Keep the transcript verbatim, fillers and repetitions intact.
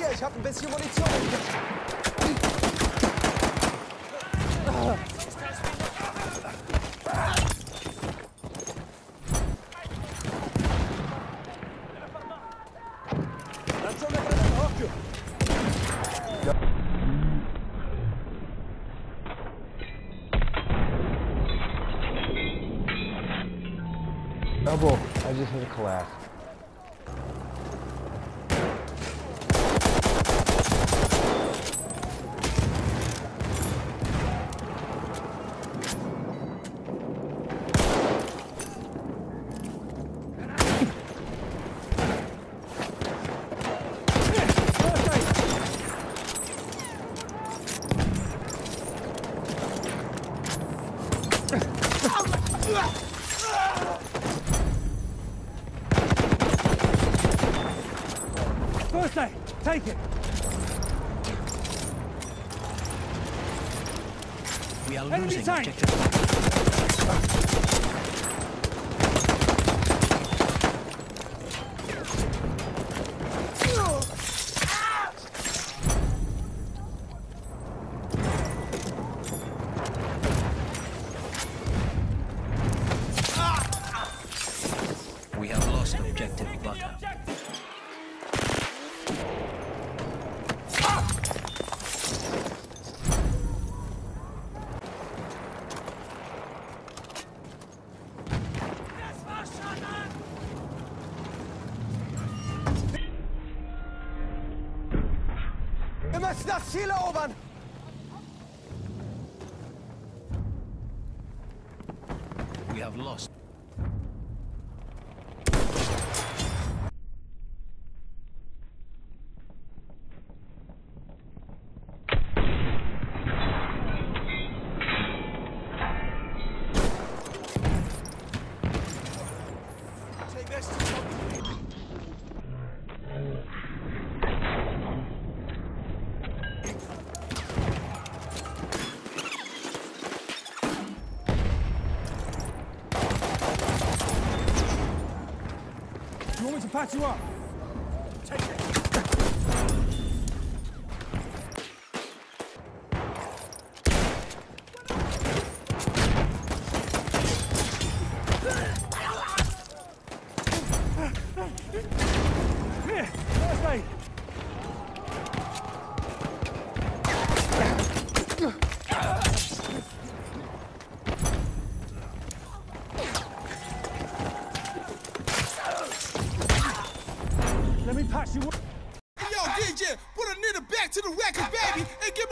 Hier, ich habe ein bisschen Munition. Double. I just hit a collapse. First aid, take it. We are Enemy losing tank. objective. We have lost objective butter. Wir müssen das Ziel erobern! We have lost. Take this to something. You want me to patch you up? Take it. Here, first aid. Let me patch you up. Yo, D J, put a nigga back to the record, baby, and give